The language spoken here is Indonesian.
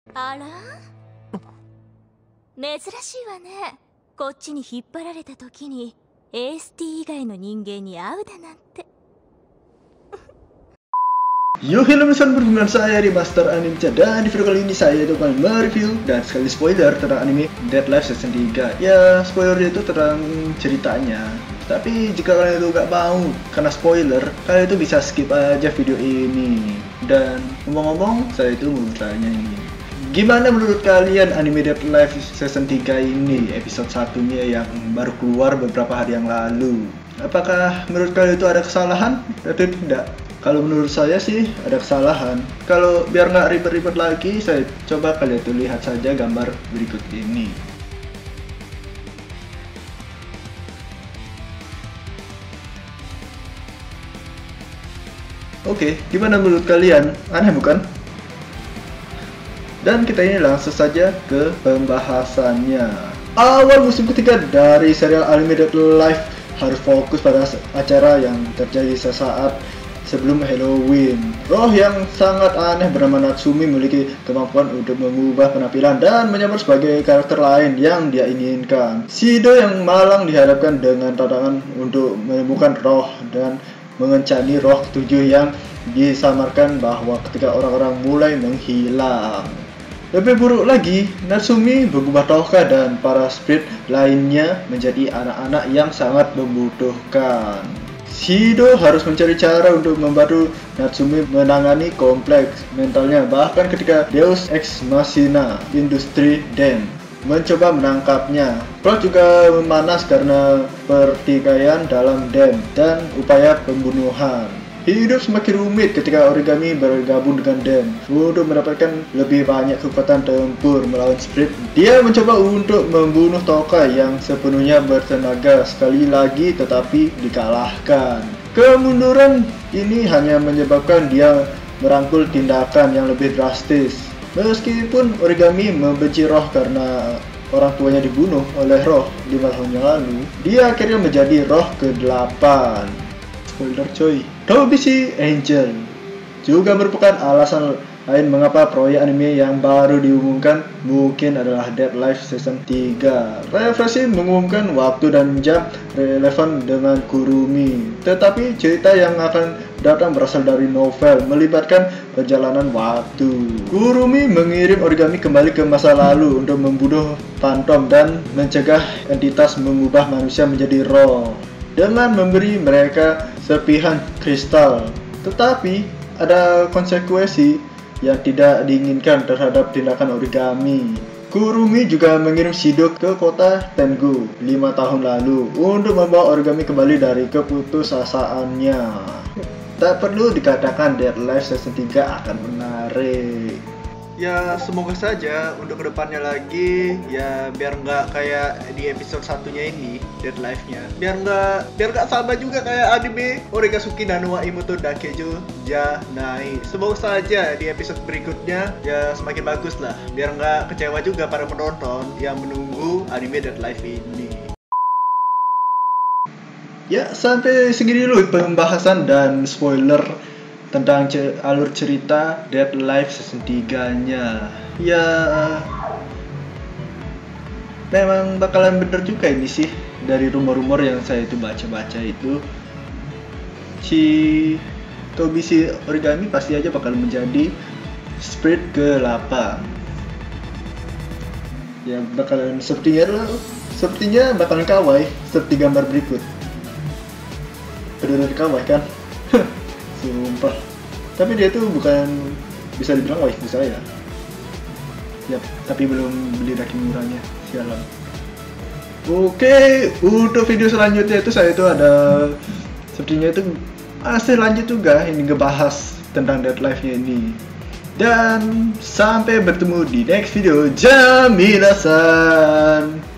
あら、珍しいわね。こっちに引っ張られた時に AST 以外の人間に会うだなんて。 Yo, hello teman, berhubungan saya di Master Anime, dan di video kali ini saya akan mereview dan sekali spoiler tentang anime Dead Life Season 3. Ya, spoiler itu tentang ceritanya. Tapi jika kalian itu gak mau karena spoiler, kalian itu bisa skip aja video ini. Dan ngomong-ngomong, saya itu mau bertanya ini, gimana menurut kalian anime Dead Life Season 3 ini, episode satunya yang baru keluar beberapa hari yang lalu? Apakah menurut kalian itu ada kesalahan atau tidak? Kalau menurut saya sih ada kesalahan. Kalau biar nggak ribet-ribet lagi, saya coba kalian tuh lihat saja gambar berikut ini. Oke, gimana menurut kalian? Aneh bukan? Dan kita ini langsung saja ke pembahasannya. Awal musim ketiga dari serial anime Dead Life harus fokus pada acara yang terjadi sesaat sebelum Halloween. Roh yang sangat aneh bernama Natsumi memiliki kemampuan untuk mengubah penampilan dan menyamar sebagai karakter lain yang dia inginkan. Shido yang malang dihadapkan dengan tantangan untuk menemukan roh dan mengencani roh ketujuh yang disamarkan bahwa ketika orang-orang mulai menghilang. Lebih buruk lagi, Natsumi berubah toka dan para spirit lainnya menjadi anak-anak yang sangat membutuhkan. Shido harus mencari cara untuk membantu Natsumi menangani kompleks mentalnya, bahkan ketika Deus Ex Machina Industri Den mencoba menangkapnya. Plot juga memanas karena pertikaian dalam Den dan upaya pembunuhan. Hidup semakin rumit ketika Origami bergabung dengan Den untuk mendapatkan lebih banyak kekuatan tempur melawan Spirit. Dia mencoba untuk membunuh Tokai yang sepenuhnya bertenaga sekali lagi, tetapi dikalahkan. Kemunduran ini hanya menyebabkan dia merangkul tindakan yang lebih drastis. Meskipun Origami membenci roh karena orang tuanya dibunuh oleh roh 5 tahun yang lalu, dia akhirnya menjadi roh ke-8. Spoiler coy. Tobisi Angel juga merupakan alasan lain mengapa proyek anime yang baru diumumkan mungkin adalah Dead Life Season 3. Refreshing mengumumkan waktu dan jam relevan dengan Kurumi, tetapi cerita yang akan datang berasal dari novel melibatkan perjalanan waktu. Kurumi mengirim Origami kembali ke masa lalu untuk membunuh Phantom dan mencegah entitas mengubah manusia menjadi roh dengan memberi mereka serpihan kristal. Tetapi ada konsekuensi yang tidak diinginkan terhadap tindakan Origami. Kurumi juga mengirim Shido ke kota Tengu 5 tahun lalu untuk membawa Origami kembali dari keputusasaannya. Tak perlu dikatakan Dead Life Season 3 akan menarik. Ya semoga saja untuk kedepannya lagi, ya biar nggak kayak di episode satunya ini Dead Life-nya, biar nggak sama juga kayak anime Oregasuki Nanowa Imoto Dakejo Janai. Semoga saja di episode berikutnya ya semakin bagus lah, biar nggak kecewa juga para penonton yang menunggu anime Dead Life ini. Ya sampai segini dulu pembahasan dan spoiler tentang alur cerita Dead Life Season 3-nya. Ya memang bakalan bener juga ini sih, dari rumor-rumor yang saya itu baca-baca itu, si Tobisi Origami pasti aja bakal menjadi Spirit ke-8. Ya bakalan sepertinya bakalan kawaii seperti gambar berikut. Bener-bener kawaii kan? Sumpah. Tapi dia tuh bukan bisa dibilang waifu saya. Yap, tapi belum beli ranking murahnya. Sialan. Oke, untuk video selanjutnya itu saya itu ada sepertinya itu masih lanjut juga ini ngebahas tentang Dead Life-nya ini. Dan sampai bertemu di next video. Jamilasan.